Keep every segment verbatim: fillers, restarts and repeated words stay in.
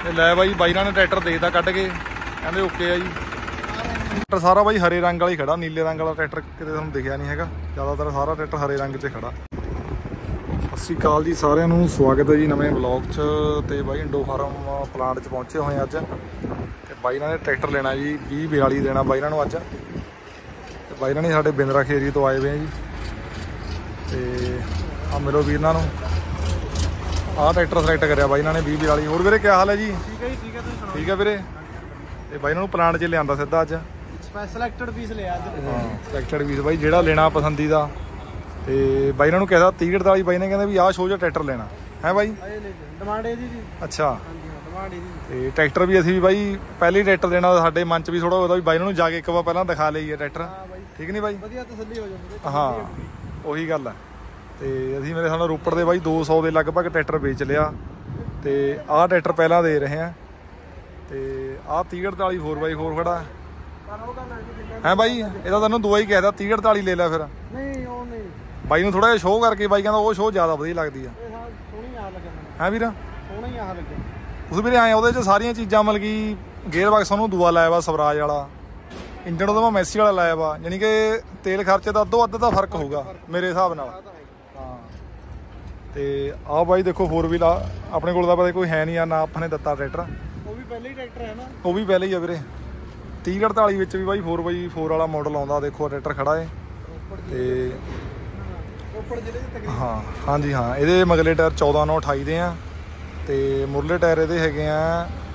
लै by by ने tractor देता कढ़ के कहते ओके है जी। ट्रैक्टर सारा बाई हरे रंग वाला ही खड़ा, नीले रंग वाला ट्रैक्टर किते तुहानूं दिखिया नहीं हैगा, ज़्यादातर सारा ट्रैक्टर हरे रंग च खड़ा। सत श्री अकाल जी सारिਆਂ ਨੂੰ, स्वागत है जी नਵੇਂ ब्लॉग च। ते बाई इंडो फार्म प्लांट च पहुंचे हुए अज, ते बाई ने ट्रैक्टर लेना जी बीस बयाली देना बाई ने अज। ते बाई ने साडे बिंद्रा खेरी तो आए हुए हैं जी। ते आ मिलो वीर नां नूं, आह ट्रैक्टर सिलेक्ट कराया बाई ने बीस बयाली। होर वीरे क्या हाल है जी? ठीक है जी, ठीक है ठीक है वीरे। ते बाई नूं प्लांट च लिआंदा सिद्धा अज, सिलेक्टेड पीस लिया अज। हाँ सिलेक्टेड पीस बाई जिहड़ा लेना पसंदीदा। ਤੇ ਬਾਈ ਇਹਨਾਂ ਨੂੰ ਕਿਹਾ ਤੀਹ ਅੜਤਾਲੀ, ਬਾਈ ਨੇ ਕਹਿੰਦੇ ਵੀ ਆਹ ਸ਼ੋਅ 'ਚ ਟਰੈਕਟਰ ਲੈਣਾ ਹੈ ਬਾਈ। ਡਿਮਾਂਡ ਇਹਦੀ ਜੀ। ਅੱਛਾ ਡਿਮਾਂਡ ਇਹਦੀ। ਤੇ ਟਰੈਕਟਰ ਵੀ ਅਸੀਂ ਵੀ ਬਾਈ ਪਹਿਲੀ ਟਰੈਕਟਰ ਦੇਣਾ, ਸਾਡੇ ਮਨ 'ਚ ਵੀ ਥੋੜਾ ਉਹਦਾ ਵੀ ਬਾਈ ਨੂੰ ਜਾ ਕੇ ਇੱਕ ਵਾਰ ਪਹਿਲਾਂ ਦਿਖਾ ਲਈਏ ਟਰੈਕਟਰ, ਠੀਕ ਨਹੀਂ ਬਾਈ? ਵਧੀਆ ਤਸੱਲੀ ਹੋ ਜਾਂਦੀ। ਹਾਂ ਉਹੀ ਗੱਲ ਹੈ। ਤੇ ਅਸੀਂ ਮੇਰੇ ਸਾਹਮਣੇ ਰੋਪੜ ਦੇ ਬਾਈ ਦੋ ਸੌ ਦੇ ਲਗਭਗ ਟਰੈਕਟਰ ਵੇਚ ਲਿਆ, ਤੇ ਆਹ ਟਰੈਕਟਰ ਪਹਿਲਾਂ ਦੇ ਰਹੇ ਆ। ਤੇ ਆਹ ਤੀਹ ਅੜਤਾਲੀ ਫੋਰ ਬਾਈ ਫੋਰ ਖੜਾ ਹੈ ਬਾਈ, ਇਹਦਾ ਤੈਨੂੰ ਦੁਆ ਹੀ ਕਹਿਦਾ ਤੀਹ ਅੜਤਾਲੀ ਲੈ ਲਿਆ। ਫਿਰ ਨਹੀਂ ਉਹ ਨਹੀਂ ਬਾਈ ਨੂੰ ਥੋੜਾ ਜਿਹਾ ਸ਼ੋਅ ਕਰਕੇ ਬਾਈ ਕਹਿੰਦਾ ਉਹ ਸ਼ੋਅ ਜ਼ਿਆਦਾ ਵਧੀਆ ਲੱਗਦੀ ਆ। ਸੋਹਣੀ ਆ ਲੱਗਿਆ ਹੈ ਵੀਰ, ਸੋਹਣਾ ਹੀ ਆ ਲੱਗਿਆ। ਉਸ ਵੀਰੇ ਆਏ ਉਹਦੇ 'ਚ ਸਾਰੀਆਂ ਚੀਜ਼ਾਂ ਮਤਲਬ ਕਿ ਗੇਅਰ ਬਾਕਸ ਉਹਨੂੰ ਦੂਆ ਲਾਇਆ ਵਾ ਸਵਰਾਜ ਵਾਲਾ, ਇੰਜਣ ਉਹਦਾ ਮੈਂ ਮੈਸੀ ਵਾਲਾ ਲਾਇਆ ਵਾ, ਯਾਨੀ ਕਿ ਤੇਲ ਖਰਚੇ ਦਾ ਅੱਧੋ ਅੱਧ ਦਾ ਫਰਕ ਹੋਊਗਾ ਮੇਰੇ ਹਿਸਾਬ ਨਾਲ। ਹਾਂ ਤੇ ਆਹ ਬਾਈ ਦੇਖੋ ਫੋਰ ਵੀਲ ਆ ਆਪਣੇ ਕੋਲ ਤਾਂ ਪਤਾ ਕੋਈ ਹੈ ਨਹੀਂ ਆ ਨਾ, ਆਪਾਂ ਨੇ ਦਿੱਤਾ ਟਰੈਕਟਰ, ਉਹ ਵੀ ਪਹਿਲੇ ਹੀ ਟਰੈਕਟਰ ਹੈ ਨਾ, ਉਹ ਵੀ ਪਹਿਲੇ ਹੀ ਆ ਵੀਰੇ। ਤੀਹ ਅੜਤਾਲੀ ਵਿੱਚ ਵੀ ਬਾਈ ਫੋਰ ਬਾਈ ਫੋਰ ਵਾਲਾ ਮਾਡਲ ਆਉਂਦਾ, ਦੇਖੋ ਟਰੈਕਟਰ ਖੜਾ ਹੈ। ਤੇ ਰੋਪੜ ਜ਼ਿਲ੍ਹੇ ਦੇ ਤਕਰੀਬਨ ਹਾਂ ਹਾਂਜੀ ਹਾਂ, ਇਹਦੇ ਮਗਲੇ ਟਾਇਰ ਚੌਦਾਂ ਨੌ ਅਠਾਈ ਦੇ ਆ, ਤੇ ਮੁਰਲੇ ਟਾਇਰ ਇਹਦੇ ਹੈਗੇ ਆ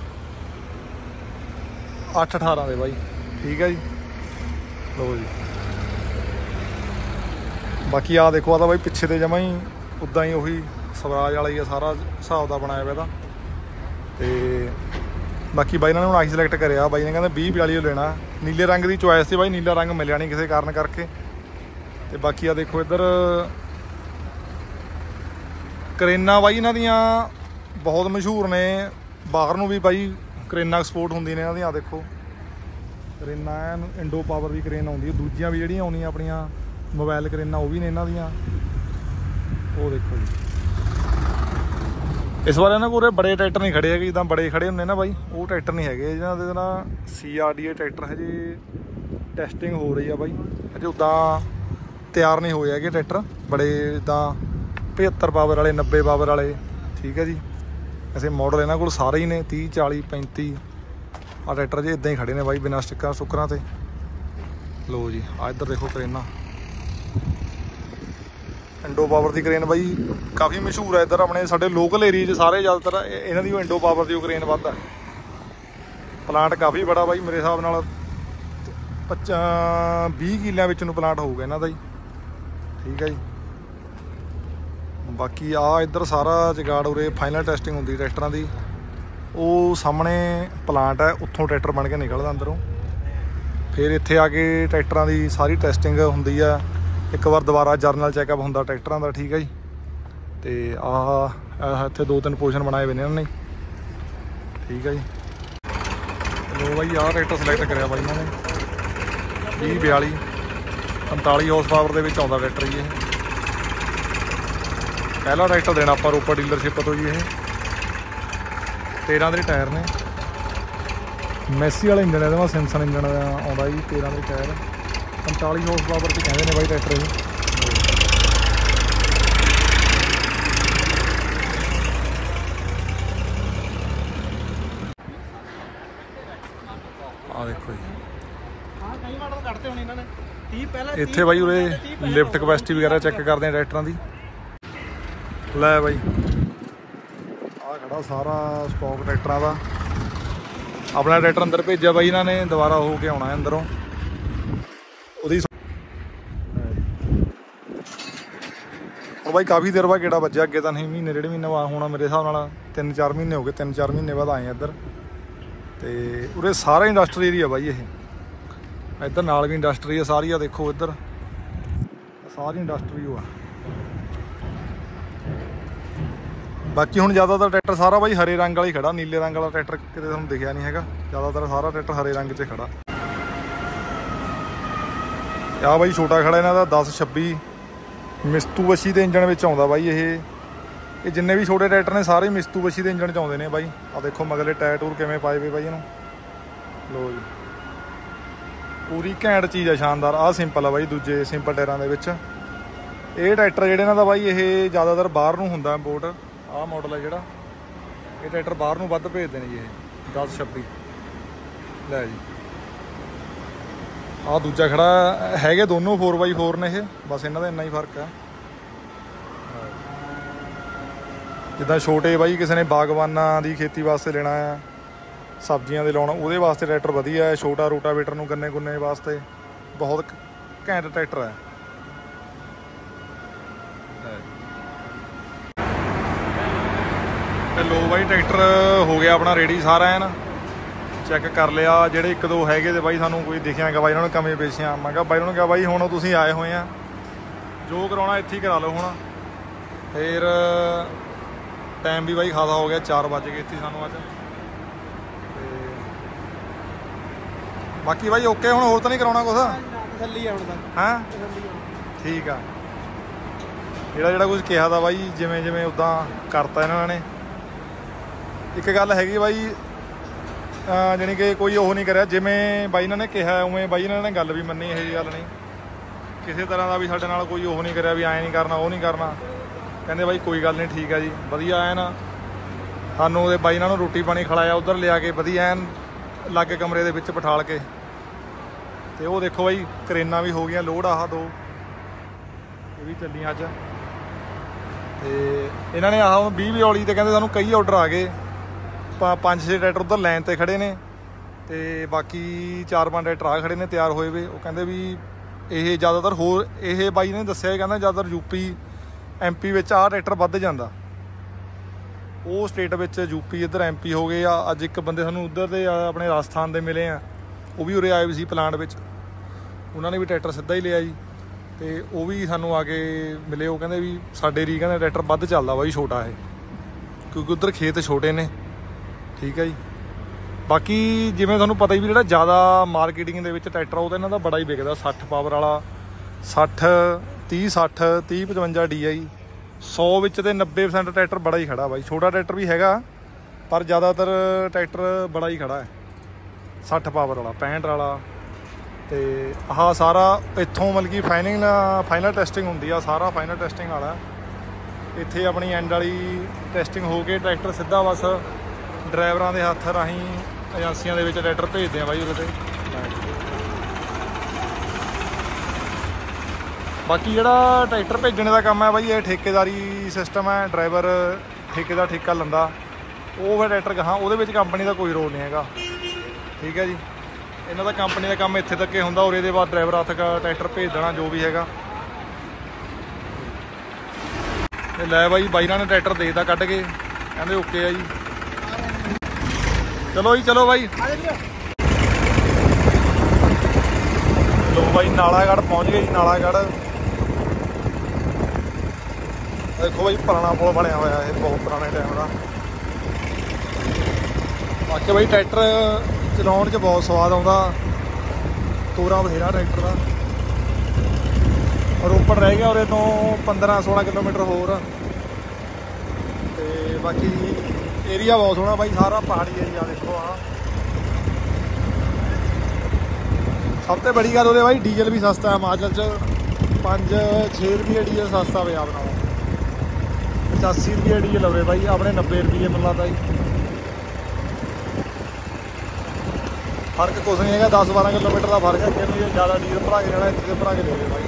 ਅੱਠ ਅਠਾਰਾਂ ਦੇ ਬਾਈ, ਠੀਕ ਹੈ ਜੀ। ਲਓ ਜੀ ਬਾਕੀ ਆਹ ਦੇਖੋ, ਆ ਤਾਂ ਬਾਈ ਪਿੱਛੇ ਤੇ ਜਮਾਂ ਹੀ ਉੱਦਾਂ ਹੀ ਉਹੀ ਸਵਰਾਜ ਵਾਲਾ ਹੀ ਆ, ਸਾਰਾ ਹਿਸਾਬ ਦਾ ਬਣਾਇਆ ਹੋਇਆ ਇਹਦਾ। ਤੇ ਬਾਕੀ ਬਾਈ ਨੇ ਹੁਣ ਆਹੀ ਸਿਲੈਕਟ ਕਰਿਆ, ਬਾਈ ਨੇ ਕਹਿੰਦੇ ਵੀਹ ਬਿਆਲੀ ਉਹ ਲੈਣਾ, ਨੀਲੇ ਰੰਗ ਦੀ ਚੋਇਸ ਸੀ ਬਾਈ, ਨੀਲਾ ਰੰਗ ਮਿਲਿਆ ਨਹੀਂ ਕਿਸੇ ਕਾਰਨ ਕਰਕੇ। ਤੇ ਬਾਕੀ ਆ ਦੇਖੋ ਇੱਧਰ ਕਰੇਨਾਂ ਬਾਈ ਇਹਨਾਂ ਦੀਆਂ ਬਹੁਤ ਮਸ਼ਹੂਰ ਨੇ, ਬਾਹਰ ਨੂੰ ਵੀ ਬਾਈ ਕਰੇਨਾਂ ਐਕਸਪੋਰਟ ਹੁੰਦੀਆਂ ਨੇ ਇਹਨਾਂ ਦੀਆਂ। ਦੇਖੋ ਕਰੇਨਾਂ ਐਨ ਇੰਡੋ ਪਾਵਰ ਦੀ ਕਰੇਨ ਆਉਂਦੀ ਹੈ, ਦੂਜੀਆਂ ਵੀ ਜਿਹੜੀਆਂ ਆਉਂਦੀਆਂ ਆਪਣੀਆਂ ਮੋਬਾਈਲ ਕਰੇਨਾਂ ਉਹ ਵੀ ਨੇ ਇਹਨਾਂ ਦੀਆਂ। ਉਹ ਦੇਖੋ ਜੀ ਇਸ ਵਾਰ ਇਹਨਾਂ ਕੋਲ ਬੜੇ ਟਰੈਕਟਰ ਨਹੀਂ ਖੜੇ ਹੈਗੇ, ਜਿੱਦਾਂ ਬੜੇ ਖੜੇ ਹੁੰਦੇ ਨਾ ਬਾਈ, ਉਹ ਟਰੈਕਟਰ ਨਹੀਂ ਹੈਗੇ ਜਿਹਨਾਂ ਦੇ ਨਾਲ C R D A tractor ਹਜੇ ਟੈਸਟਿੰਗ ਹੋ ਰਹੀ ਆ ਬਾਈ, ਹਜੇ ਉੱਦਾਂ ਤਿਆਰ ਨਹੀਂ ਹੋਏ ਹੈਗੇ ਟਰੈਕਟਰ ਬੜੇ, ਜਿੱਦਾਂ ਪਝੱਤਰ ਪਾਵਰ ਵਾਲੇ ਨੱਬੇ ਪਾਵਰ ਵਾਲੇ, ਠੀਕ ਹੈ ਜੀ। ਵੈਸੇ ਮਾਡਲ ਇਹਨਾਂ ਕੋਲ ਸਾਰੇ ਹੀ ਨੇ ਤੀਹ ਚਾਲੀ ਪੈਂਤੀ, ਆਹ ਟਰੈਕਟਰ ਜੇ ਇੱਦਾਂ ਹੀ ਖੜੇ ਨੇ ਬਾਈ ਬਿਨਾਂ ਸਟਿੱਕਾਂ ਸੁੱਕਰਾਂ ਤੇ। ਲਓ ਜੀ ਆ ਇੱਧਰ ਦੇਖੋ ਕਰੇਨਾਂ, ਇੰਡੋ ਪਾਵਰ ਦੀ ਕਰੇਨ ਬਾਈ ਕਾਫੀ ਮਸ਼ਹੂਰ ਹੈ ਇੱਧਰ ਆਪਣੇ ਸਾਡੇ ਲੋਕਲ ਏਰੀਏ 'ਚ, ਸਾਰੇ ਜ਼ਿਆਦਾਤਰ ਇਹਨਾਂ ਦੀ ਉਹ ਇੰਡੋ ਪਾਵਰ ਦੀ ਉਹ ਕਰੇਨ ਵੱਧ ਹੈ। ਪਲਾਂਟ ਕਾਫੀ ਬੜਾ ਬਾਈ ਮੇਰੇ ਹਿਸਾਬ ਨਾਲ ਪੱਚਾ ਵੀਹ ਕਿੱਲਿਆਂ ਵਿੱਚ ਨੂੰ ਪਲਾਂਟ ਹੋਊਗਾ ਇਹਨਾਂ ਦਾ ਜੀ, ਠੀਕ ਹੈ ਜੀ। ਬਾਕੀ ਆ ਇੱਧਰ ਸਾਰਾ ਜਗਾੜ ਉਰੇ ਫਾਈਨਲ ਟੈਸਟਿੰਗ ਹੁੰਦੀ ਟਰੈਕਟਰਾਂ ਦੀ, ਉਹ ਸਾਹਮਣੇ ਪਲਾਂਟ ਹੈ, ਉੱਥੋਂ ਟਰੈਕਟਰ ਬਣ ਕੇ ਨਿਕਲਦਾ ਅੰਦਰੋਂ, ਫਿਰ ਇੱਥੇ ਆ ਕੇ ਟਰੈਕਟਰਾਂ ਦੀ ਸਾਰੀ ਟੈਸਟਿੰਗ ਹੁੰਦੀ ਆ, ਇੱਕ ਵਾਰ ਦੁਬਾਰਾ ਜਰਨਲ ਚੈੱਕਅਪ ਹੁੰਦਾ ਟਰੈਕਟਰਾਂ ਦਾ, ਠੀਕ ਹੈ ਜੀ। ਤੇ ਆਹ ਇੱਥੇ ਦੋ ਤਿੰਨ ਪੋਜੀਸ਼ਨ ਬਣਾਏ ਹੋਏ ਨੇ ਇਹਨਾਂ ਨੇ, ਠੀਕ ਹੈ ਜੀ। ਲੋ ਬਾਈ ਆਹ ਟਰੈਕਟਰ ਸਿਲੈਕਟ ਕਰਿਆ ਬਾਈ ਇਹਨਾਂ ਨੇ ਵੀਹ ਬਿਆਲੀ ਪੰਤਾਲੀ ਹਾਰਸ ਪਾਵਰ ਦੇ ਵਿੱਚ ਆਉਂਦਾ ਟਰੈਕਟਰ ਜੀ ਇਹ। ਪਹਿਲਾ ਟਰੈਕਟਰ ਦੇਣਾ ਆਪਾਂ ਰੋਪੜ ਡੀਲਰਸ਼ਿਪ ਤੋਂ ਜੀ। ਇਹ ਤੇਰ੍ਹਾਂ ਦੇ ਟਾਇਰ ਨੇ, ਮੈਸੀ ਵਾਲਾ ਇੰਜਣ ਇਹਦਾ ਸਿੰਸਨ ਇੰਜਣ ਆਉਂਦਾ ਜੀ, ਤੇਰ੍ਹਾਂ ਦੇ ਟਾਇਰ ਪੰਤਾਲੀ ਹਾਰਸ ਪਾਵਰ 'ਚ ਕਹਿੰਦੇ ਨੇ ਬਾਈ ਟਰੈਕਟਰ ਇਹ। ਆ ਦੇਖੋ ਜੀ ਇੱਥੇ ਬਾਈ ਉਰੇ ਲਿਫਟ ਕਪੈਸਿਟੀ ਵਗੈਰਾ ਚੈੱਕ ਕਰਦੇ ਆ ਟਰੈਕਟਰਾਂ ਦੀ। ਲੈ ਬਾਈ ਆਹ ਖੜਾ ਸਾਰਾ ਸਟਾਕ ਟਰੈਕਟਰਾਂ ਦਾ, ਆਪਣਾ ਟਰੈਕਟਰ ਅੰਦਰ ਭੇਜਿਆ ਬਾਈ ਇਹਨਾਂ ਨੇ, ਦੁਬਾਰਾ ਹੋ ਕੇ ਆਉਣਾ ਅੰਦਰੋਂ ਉਹਦੀ। ਉਹ ਬਾਈ ਕਾਫੀ ਦੇਰ ਬਾਅਦ ਗੇੜਾ ਵੱਜਿਆ, ਅੱਗੇ ਤਾਂ ਨਹੀਂ ਮਹੀਨੇ ਡੇਢ ਮਹੀਨੇ ਬਾਅਦ ਹੋਣਾ ਮੇਰੇ ਹਿਸਾਬ ਨਾਲ, ਤਿੰਨ ਚਾਰ ਮਹੀਨੇ ਹੋ ਗਏ, ਤਿੰਨ ਚਾਰ ਮਹੀਨੇ ਬਾਅਦ ਆਏ ਇੱਧਰ। ਤੇ ਉਰੇ ਸਾਰਾ ਇੰਡਸਟਰੀ ਏਰੀਆ ਬਾਈ ਇਹ, ਇੱਧਰ ਨਾਲ ਵੀ ਇੰਡਸਟਰੀ ਆ ਸਾਰੀ, ਆ ਦੇਖੋ ਇੱਧਰ ਸਾਰੀ ਇੰਡਸਟਰੀ ਉਹ ਆ। ਬਾਕੀ ਹੁਣ ਜ਼ਿਆਦਾਤਰ ਟਰੈਕਟਰ ਸਾਰਾ ਬਾਈ ਹਰੇ ਰੰਗ ਵਾਲਾ ਹੀ ਖੜਾ, ਨੀਲੇ ਰੰਗ ਵਾਲਾ ਟਰੈਕਟਰ ਕਿਤੇ ਤੁਹਾਨੂੰ ਦਿਖਿਆ ਨਹੀਂ ਹੈਗਾ, ਜ਼ਿਆਦਾਤਰ ਸਾਰਾ ਟਰੈਕਟਰ ਹਰੇ ਰੰਗ 'ਚ ਖੜਾ। ਆਹ ਬਾਈ ਛੋਟਾ ਖੜਾ ਇਹਨਾਂ ਦਾ ਦਸ ਛੱਬੀ ਮਿਸਤੂਬਸ਼ੀ ਦੇ ਇੰਜਣ ਵਿੱਚ ਆਉਂਦਾ ਬਾਈ ਇਹ, ਇਹ ਜਿੰਨੇ ਵੀ ਛੋਟੇ ਟਰੈਕਟਰ ਨੇ ਸਾਰੇ ਮਿਸਤੂਬਸ਼ੀ ਦੇ ਇੰਜਣ 'ਚ ਆਉਂਦੇ ਨੇ ਬਾਈ। ਆ ਦੇਖੋ ਮਗਲੇ ਟਾਇਰ ਟੂਰ ਕਿਵੇਂ ਪਾਏ ਵੇ ਬਾਈ ਇਹਨੂੰ। ਲੋ ਜੀ ਪੂਰੀ ਘੈਂਟ ਚੀਜ਼ ਆ, ਸ਼ਾਨਦਾਰ। ਆਹ ਸਿੰਪਲ ਆ ਬਾਈ, ਦੂਜੇ ਸਿੰਪਲ ਟਾਇਰਾਂ ਦੇ ਵਿੱਚ। ਇਹ ਟਰੈਕਟਰ ਜਿਹੜੇ ਇਹਨਾਂ ਦਾ ਬਾਈ ਇਹ ਜ਼ਿਆਦਾਤਰ ਬਾਹਰ ਨੂੰ ਹੁੰਦਾ ਇੰਪੋਰਟ। ਆਹ ਮਾਡਲ ਆ ਜਿਹੜਾ, ਇਹ ਟਰੈਕਟਰ ਬਾਹਰ ਨੂੰ ਵੱਧ ਭੇਜਦੇ ਨੇ ਜੀ ਇਹ ਦਸ ਛੱਬੀ। ਲੈ ਜੀ ਆਹ ਦੂਜਾ ਖੜਾ ਹੈਗੇ, ਦੋਨੋਂ ਫੋਰ ਬਾਈ ਫੋਰ ਨੇ ਇਹ, ਬਸ ਇਹਨਾਂ ਦਾ ਇੰਨਾ ਹੀ ਫਰਕ ਆ। ਜਿੱਦਾਂ ਛੋਟੇ ਬਾਈ ਕਿਸੇ ਨੇ ਬਾਗਬਾਨਾਂ ਦੀ ਖੇਤੀ ਵਾਸਤੇ ਲੈਣਾ ਆ, ਸਬਜ਼ੀਆਂ ਦੇ ਲਾਉਣਾ, ਉਹਦੇ ਵਾਸਤੇ ਟਰੈਕਟਰ ਵਧੀਆ ਹੈ। ਛੋਟਾ ਰੋਟਾਵੇਟਰ ਨੂੰ ਗੰਨੇ ਗੁੰਨੇ ਵਾਸਤੇ ਬਹੁਤ ਘੈਂਟ ਟਰੈਕਟਰ ਹੈ। ਤੇ ਲੋ ਬਾਈ ਟਰੈਕਟਰ ਹੋ ਗਿਆ ਆਪਣਾ ਰੈਡੀ ਸਾਰਾ ਐਨ। ਚੈੱਕ ਕਰ ਲਿਆ, ਜਿਹੜੇ ਇੱਕ ਦੋ ਹੈਗੇ ਤੇ ਬਾਈ ਸਾਨੂੰ ਕੋਈ ਦਿਖਿਆ ਗਾ ਬਾਈ ਇਹਨਾਂ ਨੂੰ ਕਮੇ ਪੇਸ਼ੀਆਂ। ਮੈਂ ਕਿਹਾ ਬਾਈ ਉਹਨਾਂ ਨੂੰ ਕਿਹਾ ਬਾਈ ਹੁਣ ਤੁਸੀਂ ਆਏ ਹੋਏ ਆ, ਜੋ ਕਰਾਉਣਾ ਇੱਥੇ ਹੀ ਕਰਾ ਲਓ ਹੁਣ। ਫਿਰ ਟਾਈਮ ਵੀ ਬਾਈ ਖਾਸਾ ਹੋ ਗਿਆ, ਚਾਰ ਵੱਜ ਗਏ ਇੱਥੇ ਸਾਨੂੰ ਅੱਜ। ਤੇ ਬਾਕੀ ਬਾਈ ਓਕੇ, ਹੁਣ ਹੋਰ ਤਾਂ ਨਹੀਂ ਕਰਾਉਣਾ ਕੁਛ? ਤਸੱਲੀ ਆ ਹੁਣ ਤਾਂ। ਹਾਂ ਠੀਕ ਆ, ਜਿਹੜਾ ਜਿਹੜਾ ਕੁਝ ਕਿਹਾ ਤਾਂ ਬਾਈ ਜਿਵੇਂ ਜਿਵੇਂ ਉੱਦਾਂ ਕਰਤਾ ਇਹਨਾਂ ਨੇ। ਇੱਕ ਗੱਲ ਹੈਗੀ ਬਾਈ, ਜਾਣੀ ਕਿ ਕੋਈ ਉਹ ਨਹੀਂ ਕਰਿਆ, ਜਿਵੇਂ ਬਾਈ ਇਹਨਾਂ ਨੇ ਕਿਹਾ ਉਵੇਂ ਬਾਈ ਇਹਨਾਂ ਨੇ ਗੱਲ ਵੀ ਮੰਨੀ। ਇਹੋ ਜਿਹੀ ਗੱਲ ਨਹੀਂ ਕਿਸੇ ਤਰ੍ਹਾਂ ਦਾ ਵੀ ਸਾਡੇ ਨਾਲ ਕੋਈ ਉਹ ਨਹੀਂ ਕਰਿਆ ਵੀ ਐਂ ਨਹੀਂ ਕਰਨਾ ਉਹ ਨਹੀਂ ਕਰਨਾ। ਕਹਿੰਦੇ ਬਾਈ ਕੋਈ ਗੱਲ ਨਹੀਂ ਠੀਕ ਹੈ ਜੀ, ਵਧੀਆ ਐਨ ਸਾਨੂੰ ਉਹਦੇ ਬਾਈ ਇਹਨਾਂ ਨੂੰ ਰੋਟੀ ਪਾਣੀ ਖਿਲਾਇਆ, ਉੱਧਰ ਲਿਆ ਕੇ ਵਧੀਆ ਐਨ ਲਾਗੇ ਕਮਰੇ ਦੇ ਵਿੱਚ ਬਿਠਾਲ ਕੇ। ਤੇ ਉਹ ਦੇਖੋ ਬਾਈ ਕਰੇਨਾਂ ਵੀ ਹੋ ਗਈਆਂ ਲੋਡ, ਆਹ ਦੋ ਇਹ ਵੀ ਚੱਲੀਆਂ ਅੱਜ। ਤੇ ਇਹਨਾਂ ਨੇ ਆਹ ਵੀਹ ਵੀਹ ਵਾਲੀ ਤੇ ਕਹਿੰਦੇ ਸਾਨੂੰ ਕਈ ਆਰਡਰ ਆ ਗਏ। ਪੰਜ ਛੇ ਟਰੈਕਟਰ ਉੱਧਰ ਲਾਈਨ 'ਤੇ ਖੜ੍ਹੇ ਨੇ ਤੇ ਬਾਕੀ ਚਾਰ ਪੰਜ ਟਰੈਕਟਰ ਆ ਖੜ੍ਹੇ ਨੇ ਤਿਆਰ ਹੋਏ ਵੇ। ਉਹ ਕਹਿੰਦੇ ਵੀ ਇਹ ਜ਼ਿਆਦਾਤਰ ਹੋਰ ਇਹ ਬਾਈ ਨੇ ਦੱਸਿਆ, ਕਹਿੰਦਾ ਜ਼ਿਆਦਾਤਰ ਯੂਪੀ ਐਮ ਪੀ ਵਿੱਚ ਆਹ ਟਰੈਕਟਰ ਵੱਧ ਜਾਂਦਾ। ਉਹ ਸਟੇਟ ਵਿੱਚ ਯੂਪੀ ਇੱਧਰ ਐਮ ਪੀ ਹੋ ਗਏ ਆ। ਅੱਜ ਇੱਕ ਬੰਦੇ ਸਾਨੂੰ ਉੱਧਰ ਦੇ ਆਪਣੇ ਰਾਜਸਥਾਨ ਦੇ ਮਿਲੇ ਆ, ਉਹ ਵੀ ਉਰੇ ਆਏ ਵੀ ਸੀ ਪਲਾਂਟ ਵਿੱਚ, ਉਹਨਾਂ ਨੇ ਵੀ ਟਰੈਕਟਰ ਸਿੱਧਾ ਹੀ ਲਿਆ ਜੀ। ਤੇ ਉਹ ਵੀ ਸਾਨੂੰ ਆ ਕੇ ਮਿਲੇ, ਉਹ ਕਹਿੰਦੇ ਵੀ ਸਾਡੇ ਰੀ ਕਹਿੰਦੇ ਟਰੈਕਟਰ ਵੱਧ ਚੱਲਦਾ ਬਾਈ ਛੋਟਾ ਇਹ, ਕਿਉਂਕਿ ਉੱਧਰ ਖੇਤ ਛੋਟੇ ਨੇ। ਠੀਕ ਹੈ ਜੀ। ਬਾਕੀ ਜਿਵੇਂ ਤੁਹਾਨੂੰ ਪਤਾ ਹੀ ਵੀ ਜਿਹੜਾ ਜ਼ਿਆਦਾ ਮਾਰਕੀਟਿੰਗ ਦੇ ਵਿੱਚ ਟਰੈਕਟਰ ਉਹ ਤਾਂ ਇਹਨਾਂ ਦਾ ਬੜਾ ਹੀ ਵਿਕਦਾ, ਸੱਠ ਪਾਵਰ ਵਾਲਾ, ਸੱਠ ਤੀਹ ਸੱਠ ਤੀਹ ਪਚਵੰਜਾ ਡੀ ਆਈ। ਸੌ ਵਿੱਚ ਤੇ ਨੱਬੇ ਪ੍ਰਸੈਂਟ ਟਰੈਕਟਰ ਬੜਾ ਹੀ ਖੜਾ ਬਾਈ। ਛੋਟਾ ਟਰੈਕਟਰ ਵੀ ਹੈਗਾ ਪਰ ਜ਼ਿਆਦਾਤਰ ਟਰੈਕਟਰ ਬੜਾ ਹੀ ਖੜਾ ਹੈ, ਸੱਠ ਪਾਵਰ ਵਾਲਾ, ਪੈਂਹਠ ਵਾਲਾ। ਤੇ ਆਹ ਸਾਰਾ ਇੱਥੋਂ ਮਤਲਬ ਕਿ ਫਾਈਨਿੰਗ ਫਾਈਨਲ ਟੈਸਟਿੰਗ ਹੁੰਦੀ ਆ, ਸਾਰਾ ਫਾਈਨਲ ਟੈਸਟਿੰਗ ਵਾਲਾ ਇੱਥੇ ਆਪਣੀ ਐਂਡ ਵਾਲੀ ਟੈਸਟਿੰਗ ਹੋ ਕੇ ਟਰੈਕਟਰ ਸਿੱਧਾ ਬਸ ਡਰਾਈਵਰਾਂ ਦੇ ਹੱਥ ਰਾਹੀਂ ਏਜੰਸੀਆਂ ਦੇ ਵਿੱਚ ਟਰੈਕਟਰ ਭੇਜਦੇ ਆ ਬਾਈ ਉਹਦੇ ਤੇ। ਬਾਕੀ ਜਿਹੜਾ ਟਰੈਕਟਰ ਭੇਜਣ ਦਾ ਕੰਮ ਹੈ ਬਾਈ ਇਹ ਠੇਕੇਦਾਰੀ ਸਿਸਟਮ ਹੈ, ਡਰਾਈਵਰ ਠੇਕੇ ਦਾ ਠੇਕਾ ਲੈਂਦਾ, ਉਹ ਫਿਰ ਟਰੈਕਟਰ ਕਹਾਂ ਉਹਦੇ ਵਿੱਚ ਕੰਪਨੀ ਦਾ ਕੋਈ ਰੋਲ ਨਹੀਂ ਹੈਗਾ। ਠੀਕ ਹੈ ਜੀ। ਇਹਨਾਂ ਦਾ ਕੰਪਨੀ ਦਾ ਕੰਮ ਇੱਥੇ ਤੱਕ ਹੁੰਦਾ, ਔਰ ਇਹਦੇ ਬਾਅਦ ਡਰਾਈਵਰ ਹੱਥ ਟਰੈਕਟਰ ਭੇਜ ਦੇਣਾ ਜੋ ਵੀ ਹੈਗਾ। ਤੇ ਲੈ ਬਾਈ ਬਾਈ ਇਹਨਾਂ ਨੇ ਟਰੈਕਟਰ ਦੇ ਦਿੱਤਾ ਕੱਢ ਕੇ, ਕਹਿੰਦੇ ਓਕੇ ਆ ਜੀ। ਚਲੋ ਜੀ ਚਲੋ ਬਾਈ। ਲੋ ਬਾਈ ਨਾਲਾਗੜ੍ਹ ਪਹੁੰਚ ਗਏ ਜੀ। ਨਾਲਾਗੜ੍ਹ ਦੇਖੋ ਬਾਈ ਪੁਰਾਣਾ ਪੁਲ ਬਣਿਆ ਹੋਇਆ, ਇਹ ਬਹੁਤ ਪੁਰਾਣੇ ਟਾਈਮ ਦਾ। ਬਾਕੀ ਬਾਈ ਟਰੈਕਟਰ ਚਲਾਉਣ 'ਚ ਬਹੁਤ ਸਵਾਦ ਆਉਂਦਾ, ਤੋਰਾ ਬਥੇਰਾ ਟਰੈਕਟਰ ਦਾ। ਰੋਪੜ ਰਹਿ ਗਿਆ ਉਰੇ ਤੋਂ ਪੰਦਰਾਂ ਸੋਲਾਂ ਕਿਲੋਮੀਟਰ ਹੋਰ। ਤੇ ਬਾਕੀ ਏਰੀਆ ਬਹੁਤ ਸੋਹਣਾ ਬਾਈ, ਸਾਰਾ ਪਹਾੜੀ ਏਰੀਆ। ਦੇਖੋ ਆ ਸਭ ਤੋਂ ਬੜੀ ਗੱਲ ਉਹਦੇ ਬਾਈ ਡੀਜ਼ਲ ਵੀ ਸਸਤਾ ਹਿਮਾਚਲ 'ਚ, ਪੰਜ ਛੇ ਰੁਪਏ ਡੀਜ਼ਲ ਸਸਤਾ ਪੰਜਾਬ ਨਾਲੋਂ। ਪਚਾਸੀ ਰੁਪਏ ਡੀਜ਼ਲ ਲਵੇ ਬਾਈ, ਆਪਣੇ ਨੱਬੇ ਰੁਪਏ ਮੈਨੂੰ ਲੱਗਦਾ ਜੀ। ਫਰਕ ਕੁਛ ਨਹੀਂ ਹੈਗਾ, ਦਸ ਬਾਰਾਂ ਕਿਲੋਮੀਟਰ ਦਾ ਫਰਕ ਹੈ। ਕਿਉਂਕਿ ਜ਼ਿਆਦਾ ਡੀਜ਼ਲ ਭਰਾ ਕੇ ਜਾਣਾ, ਇੱਥੇ ਤੇ ਭਰਾ ਕੇ ਲੈ ਬਾਈ।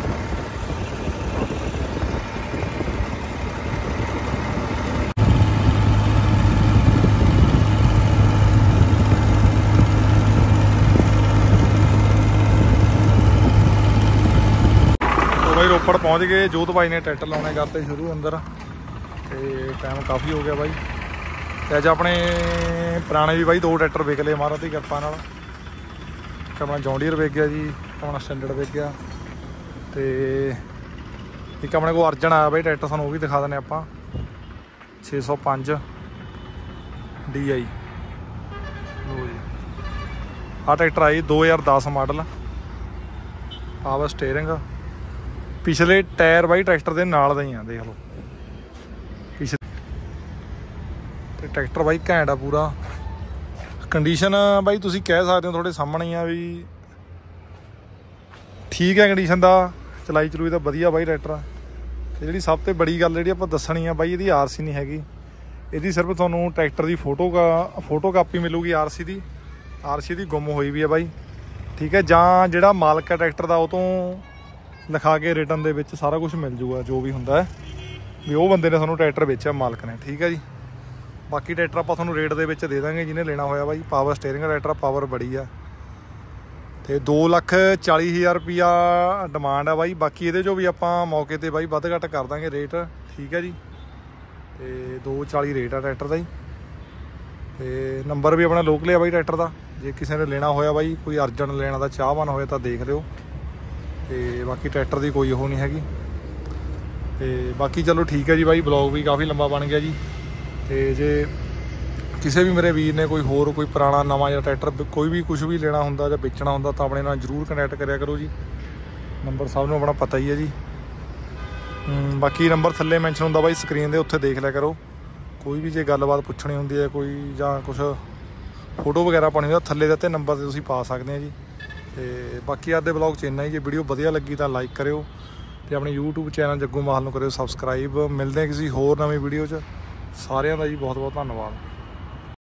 ਬਾਈ ਰੋਪੜ ਪਹੁੰਚ ਗਏ, ਜੋਤ ਬਾਈ ਨੇ ਟਰੈਕਟਰ ਲਾਉਣੇ ਕਰਤੇ ਸ਼ੁਰੂ ਅੰਦਰ। ਤੇ ਟਾਈਮ ਕਾਫੀ ਹੋ ਗਿਆ ਬਾਈ। ਤੇ ਅੱਜ ਆਪਣੇ ਪੁਰਾਣੇ ਵੀ ਬਾਈ ਦੋ ਟਰੈਕਟਰ ਵਿਕ ਲਏ ਮਹਾਰਾਜ ਦੀ ਕਿਰਪਾ ਨਾਲ। ਇੱਕ ਆਪਣਾ ਜੌਂਡੀਅਰ ਵਿਕ ਗਿਆ ਜੀ, ਆਪਣਾ ਸਟੈਂਡਰਡ ਵਿਕ ਗਿਆ। ਤੇ ਇੱਕ ਆਪਣੇ ਕੋਲ ਅਰਜਨ ਆਇਆ ਬਾਈ ਟਰੈਕਟਰ, ਸਾਨੂੰ ਉਹ ਵੀ ਦਿਖਾ ਦਿੰਦੇ ਆਪਾਂ। ਛੇ ਸੌ ਪੰਜ ਡੀ ਆਈ। ਲੋ ਜੀ ਆਹ ਟਰੈਕਟਰ ਆਈ ਦੋ ਹਜ਼ਾਰ ਦਸ ਮਾਡਲ, ਪਾਵਰ ਸਟੇਅਰਿੰਗ। ਪਿਛਲੇ ਟਾਇਰ ਬਾਈ ਟਰੈਕਟਰ ਦੇ ਨਾਲ ਦਾ ਹੀ ਆ, ਦੇਖ ਲਓ ਤੇ ਟਰੈਕਟਰ ਬਾਈ ਘੈਂਟ ਆ ਪੂਰਾ। ਕੰਡੀਸ਼ਨ ਬਾਈ ਤੁਸੀਂ ਕਹਿ ਸਕਦੇ ਹੋ ਤੁਹਾਡੇ ਸਾਹਮਣੇ ਹੀ ਆ ਵੀ ਠੀਕ ਹੈ ਕੰਡੀਸ਼ਨ ਦਾ, ਚਲਾਈ ਚਲੂਈ ਤਾਂ ਵਧੀਆ ਬਾਈ ਟਰੈਕਟਰ। ਤੇ ਜਿਹੜੀ ਸਭ ਤੋਂ ਬੜੀ ਗੱਲ ਜਿਹੜੀ ਆਪਾਂ ਦੱਸਣੀ ਆ ਬਾਈ, ਇਹਦੀ ਆਰ ਸੀ ਨਹੀਂ ਹੈਗੀ, ਇਹਦੀ ਸਿਰਫ ਤੁਹਾਨੂੰ ਟਰੈਕਟਰ ਦੀ ਫੋਟੋ ਕਾ ਫੋਟੋ ਕਾਪੀ ਮਿਲੂਗੀ ਆਰ ਸੀ ਦੀ। ਆਰ ਸੀ ਦੀ ਗੁੰਮ ਹੋਈ ਵੀ ਆ ਬਾਈ, ਠੀਕ ਹੈ। ਜਾਂ ਜਿਹੜਾ ਮਾਲਕ ਹੈ ਟਰੈਕਟਰ ਦਾ ਉਹ ਤੋਂ ਲਿਖਾ ਕੇ ਰਿਟਰਨ ਦੇ ਵਿੱਚ ਸਾਰਾ ਕੁਝ ਮਿਲ ਜੂਗਾ, ਜੋ ਵੀ ਹੁੰਦਾ ਹੈ ਵੀ ਉਹ ਬੰਦੇ ਨੇ ਸਾਨੂੰ ਟਰੈਕਟਰ ਵੇਚਿਆ ਮਾਲਕ ਨੇ, ਠੀਕ ਹੈ ਜੀ। ਬਾਕੀ ਟਰੈਕਟਰ ਆਪਾਂ ਤੁਹਾਨੂੰ ਰੇਟ ਦੇ ਵਿੱਚ ਦੇ ਦਾਂਗੇ ਜਿਹਨੇ ਲੈਣਾ ਹੋਇਆ ਬਾਈ। ਪਾਵਰ ਸਟੇਅਰਿੰਗ ਟਰੈਕਟਰ, ਪਾਵਰ ਬੜੀ ਆ। ਤੇ ਦੋ ਲੱਖ ਚਾਲੀ ਹਜ਼ਾਰ ਰੁਪਈਆ ਡਿਮਾਂਡ ਆ ਬਾਈ। ਬਾਕੀ ਇਹਦੇ 'ਚੋਂ ਵੀ ਆਪਾਂ ਮੌਕੇ 'ਤੇ ਬਾਈ ਵੱਧ ਘੱਟ ਕਰ ਦਾਂਗੇ ਰੇਟ, ਠੀਕ ਹੈ ਜੀ। ਤੇ ਦੋ ਚਾਲੀ ਰੇਟ ਆ ਟਰੈਕਟਰ ਦਾ ਜੀ। ਤੇ ਨੰਬਰ ਵੀ ਆਪਣਾ ਲੋਕਲ ਆ ਬਾਈ ਟਰੈਕਟਰ ਦਾ, ਜੇ ਕਿਸੇ ਨੇ ਲੈਣਾ ਹੋਇਆ ਬਾਈ, ਕੋਈ ਅਰਜੈਂਟ ਲੈਣਾ ਦਾ ਚਾਹਵਾਨ ਹੋਇਆ ਤਾਂ ਦੇਖ ਲਿਓ। ਤੇ ਬਾਕੀ ਟਰੈਕਟਰ ਦੀ ਕੋਈ ਉਹ ਨਹੀਂ ਹੈਗੀ। ਤੇ ਬਾਕੀ ਚਲੋ ਠੀਕ ਹੈ ਜੀ ਬਾਈ, ਬਲੌਗ ਵੀ ਕਾਫੀ ਲੰਬਾ ਬਣ ਗਿਆ ਜੀ। ਤੇ ਜੇ ਕਿਸੇ ਵੀ ਮੇਰੇ ਵੀਰ ਨੇ ਕੋਈ ਹੋਰ ਕੋਈ ਪੁਰਾਣਾ ਨਵਾਂ ਜਾਂ ਟਰੈਕਟਰ ਕੋਈ ਵੀ ਕੁਝ ਵੀ ਲੈਣਾ ਹੁੰਦਾ ਜਾਂ ਵੇਚਣਾ ਹੁੰਦਾ ਤਾਂ ਆਪਣੇ ਨਾਲ ਜ਼ਰੂਰ ਕੰਟੈਕਟ ਕਰਿਆ ਕਰੋ ਜੀ। ਨੰਬਰ ਸਭ ਨੂੰ ਆਪਣਾ ਪਤਾ ਹੀ ਹੈ ਜੀ। ਬਾਕੀ ਨੰਬਰ ਥੱਲੇ ਮੈਂਸ਼ਨ ਹੁੰਦਾ ਬਾਈ ਸਕਰੀਨ ਦੇ, ਉੱਥੇ ਦੇਖ ਲਿਆ ਕਰੋ। ਕੋਈ ਵੀ ਜੇ ਗੱਲਬਾਤ ਪੁੱਛਣੀ ਹੁੰਦੀ ਹੈ ਕੋਈ ਜਾਂ ਕੁਛ ਫੋਟੋ ਵਗੈਰਾ ਪਾਉਣੀ ਹੁੰਦਾ ਥੱਲੇ ਦਿੱਤੇ ਨੰਬਰ 'ਤੇ ਤੁਸੀਂ ਪਾ ਸਕਦੇ ਆ ਜੀ। ਤੇ ਬਾਕੀ ਅੱਜ ਦੇ ਬਲੌਗ 'ਚ ਇੰਨਾ ਹੀ। ਜੇ ਵੀਡੀਓ ਵਧੀਆ ਲੱਗੀ ਤਾਂ ਲਾਈਕ ਕਰਿਓ ਤੇ ਆਪਣੇ YouTube ਚੈਨਲ ਜੱਗੂ ਮਾਹਲ ਨੂੰ ਕਰਿਓ ਸਬਸਕ੍ਰਾਈਬ। ਮਿਲਦੇ ਹਾਂ ਕਿਸੇ ਹੋਰ ਨਵੀਂ ਵੀਡੀਓ 'ਚ। ਸਾਰਿਆਂ ਦਾ ਜੀ ਬਹੁਤ ਬਹੁਤ ਧੰਨਵਾਦ।